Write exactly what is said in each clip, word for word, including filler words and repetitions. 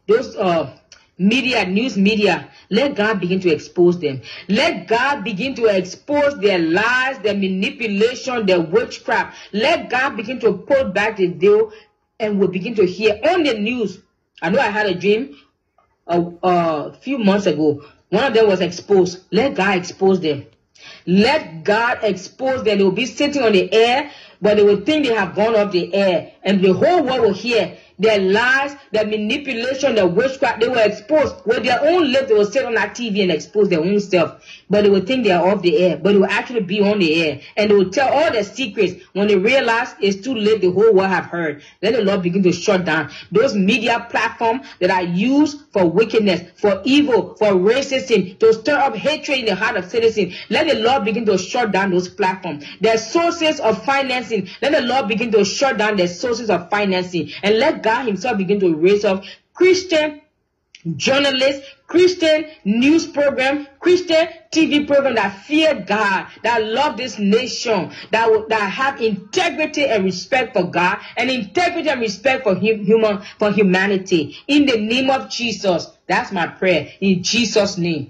those uh media, news media, let God begin to expose them. Let God begin to expose their lies, their manipulation, their witchcraft. Let God begin to pull back the veil, and we'll begin to hear on the news. I know I had a dream a, a few months ago. One of them was exposed. Let God expose them. Let God expose them. They will be sitting on the air, but they will think they have gone off the air, and the whole world will hear their lies, their manipulation, their witchcraft. They were exposed with their own lips. They will sit on that T V and expose their own self, but they will think they are off the air, but they will actually be on the air, and they will tell all their secrets. When they realize it's too late, the whole world have heard. Let the Lord begin to shut down those media platforms that are used for wickedness, for evil, for racism, to stir up hatred in the heart of citizens. Let the Lord begin to shut down those platforms. Their sources of financing, let the Lord begin to shut down their sources of financing, and let God himself begin to raise up Christian journalists, Christian news program, Christian T V program that fear God, that love this nation, that that have integrity and respect for God, and integrity and respect for hum, human for humanity. In the name of Jesus, that's my prayer. In Jesus' name.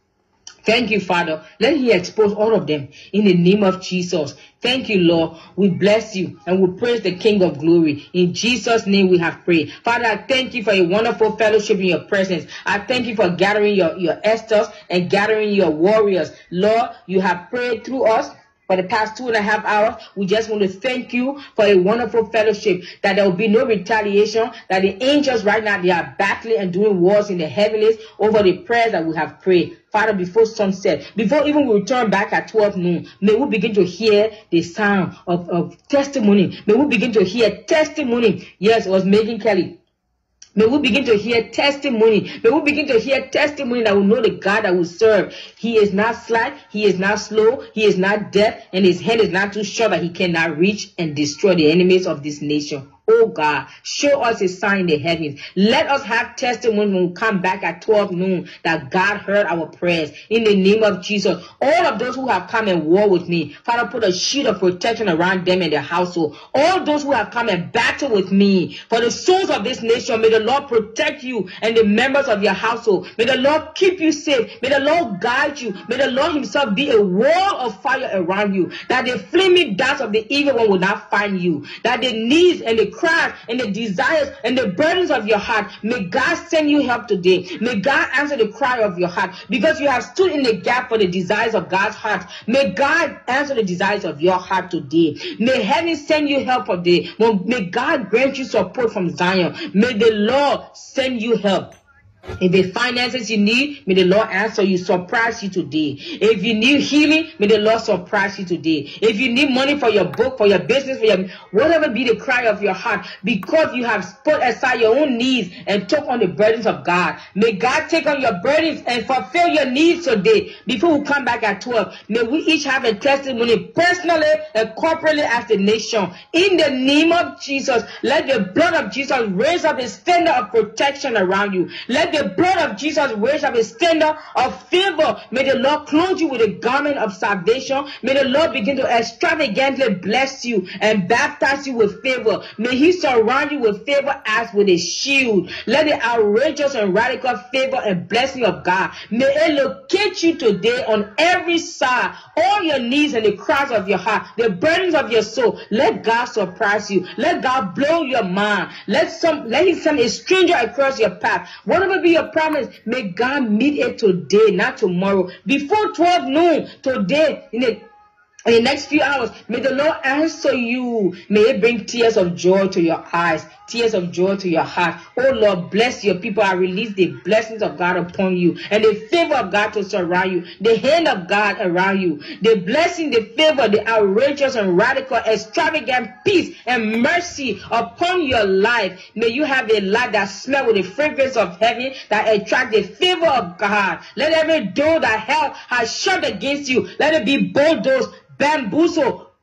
Thank you, Father. Let He expose all of them in the name of Jesus. Thank you, Lord. We bless you and we praise the King of glory. In Jesus' name we have prayed. Father, I thank you for a wonderful fellowship in your presence. I thank you for gathering your, your Esthers and gathering your warriors. Lord, you have prayed through us for the past two and a half hours. We just want to thank you for a wonderful fellowship, that there will be no retaliation, that the angels right now, they are battling and doing wars in the heavens over the prayers that we have prayed. Father, before sunset, before even we return back at twelve noon, may we begin to hear the sound of, of testimony. May we begin to hear testimony. Yes, it was Megan Kelly. May we begin to hear testimony. May we begin to hear testimony that we know the God that we serve. He is not slack. He is not slow. He is not deaf. And his hand is not too short that he cannot reach and destroy the enemies of this nation. Oh God, show us a sign in the heavens. Let us have testimony when we come back at twelve noon that God heard our prayers. In the name of Jesus, all of those who have come and war with me, Father, put a shield of protection around them and their household. All those who have come and battle with me for the souls of this nation, may the Lord protect you and the members of your household. May the Lord keep you safe. May the Lord guide you. May the Lord himself be a wall of fire around you, that the flaming darts of the evil one will not find you, that the needs and the cries and the desires and the burdens of your heart, may God send you help today. May God answer the cry of your heart, because you have stood in the gap for the desires of God's heart. May God answer the desires of your heart today. May heaven send you help today. May God grant you support from Zion. May the Lord send you help. If the finances you need, may the Lord answer you, surprise you today. If you need healing, may the Lord surprise you today. If you need money for your book, for your business, for your whatever be the cry of your heart, because you have put aside your own needs and took on the burdens of God, may God take on your burdens and fulfill your needs today. Before we come back at twelve, may we each have a testimony personally and corporately as the nation. In the name of Jesus, let the blood of Jesus raise up a standard of protection around you. Let the The blood of Jesus raise up a standard of favor. May the Lord clothe you with a garment of salvation. May the Lord begin to extravagantly bless you and baptize you with favor. May he surround you with favor as with a shield. Let the outrageous and radical favor and blessing of God, may it locate you today on every side. All your needs and the cries of your heart, the burdens of your soul, let God surprise you. Let God blow your mind. Let some let him send a stranger across your path. Whatever be your promise, may God meet it today, not tomorrow. Before twelve noon today, in the, in the next few hours, may the Lord answer you. May it bring tears of joy to your eyes, tears of joy to your heart. Oh Lord, bless your people. I release the blessings of God upon you and the favor of God to surround you, the hand of God around you, the blessing, the favor, the outrageous and radical, extravagant peace and mercy upon your life. May you have a life that smells with the fragrance of heaven, that attracts the favor of God. Let every door that hell has shut against you, let it be bulldozed, bamboozled,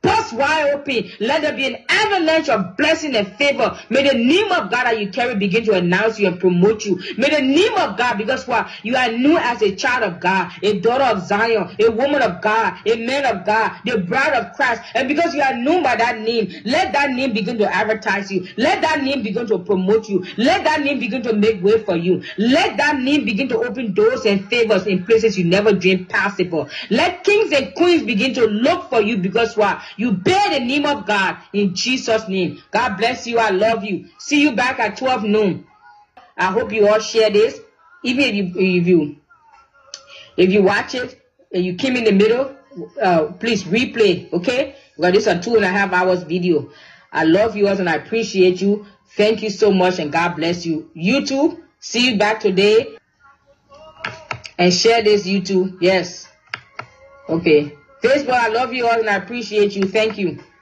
bust wide open. Let there be an avalanche of blessing and favor. May the name of God that you carry begin to announce you and promote you. May the name of God, because what? You are known as a child of God, a daughter of Zion, a woman of God, a man of God, the bride of Christ. And because you are known by that name, let that name begin to advertise you. Let that name begin to promote you. Let that name begin to make way for you. Let that name begin to open doors and favors in places you never dreamed possible. Let kings and queens begin to look for you, because what? You bear the name of God in Jesus' name. God bless you. I love you. See you back at twelve noon. I hope you all share this. Even if you if you if you watch it and you came in the middle, uh, please replay, okay? Because this is a two and a half hours video. I love you all and I appreciate you. Thank you so much and God bless you. YouTube, see you back today. And share this, YouTube. Yes. Okay. Facebook, I love you all and I appreciate you. Thank you.